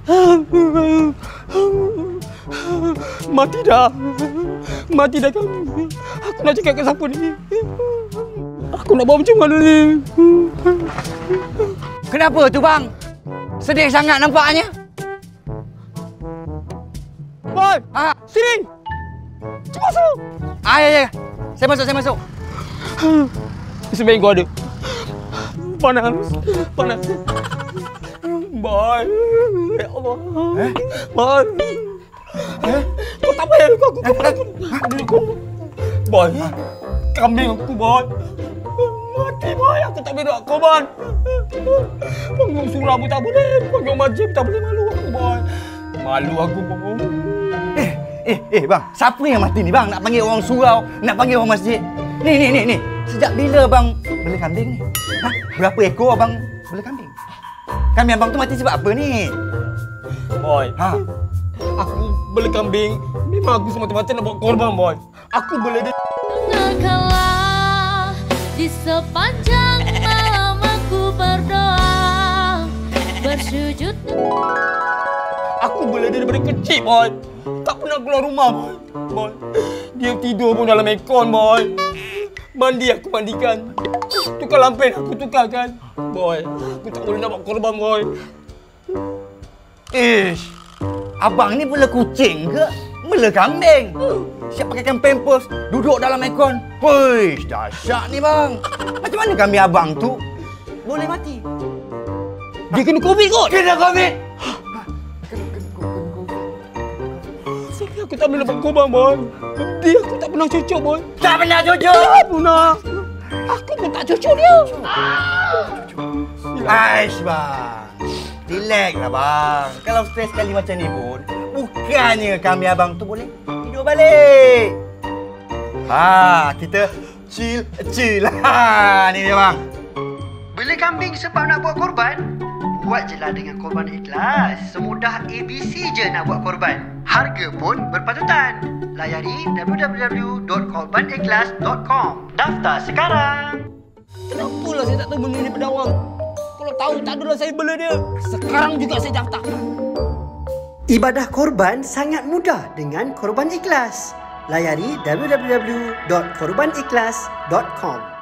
Mati dah kami. Aku nak cakap ke siapa ni? Aku nak buat macam mana ni? Kenapa tu bang? Sedih sangat nampaknya. Boy, sini. Cepat masuk. Ya. Saya masuk. Sebenarnya kau ada. Panas. Boy. Ya Allah. Boy. Kau tak payah aku. Boy. Kambing aku, boy. Mati, boy. Aku tak boleh nak korban. Panggung surau pun tak boleh. Panggung masjid tak boleh, malu aku, boy. Malu aku, boy. Bang, siapa yang mati ni bang? Nak panggil orang surau, nak panggil orang masjid. Ni. Sejak bila bang bela kambing ni? Berapa ekor abang bela kambing? Kambing abang tu mati sebab apa ni? Boy, aku bela kambing. Memang aku semata-mata nak buat korban, boy. Aku bela dia. Kalah di sepanjang malam aku berdoa bersujud. Aku bela dia daripada kecil, boy. Tak pernah keluar rumah, boy. Dia tidur pun dalam aircon, boy. Mandi aku mandikan. Tukar lampen aku tukarkan. Boy, aku tak boleh nak buat korban, boy. Abang ni bela kucing ke? Bela kambing? Siap pakaikan pampers, duduk dalam aircon. Puish, dahsyat ni bang. Macam mana kambing abang tu boleh mati? Dia kena COVID kot. Kena COVID? Aku tak boleh buat korban, boy. Dia aku tak pernah cucuk, boy. Tak pernah cucuk? Tak pernah. Aku pun tak cucuk dia. Aish bang. Relax lah bang. Kalau stres kali macam ni pun, bukannya kami abang tu boleh hidup balik. Kita chill lah. Ni dia bang. Bela kambing sebab nak buat korban? Buat je lah dengan Korban Ikhlas. Semudah ABC je nak buat korban. Harga pun berpatutan. Layari www.korbanikhlas.com. Daftar sekarang. Kenapalah saya tak tahu benda ni pada awal. Kalau tahu tak adalah saya bela dia. Sekarang juga saya daftar. Ibadah korban sangat mudah dengan Korban Ikhlas. Layari www.korbanikhlas.com.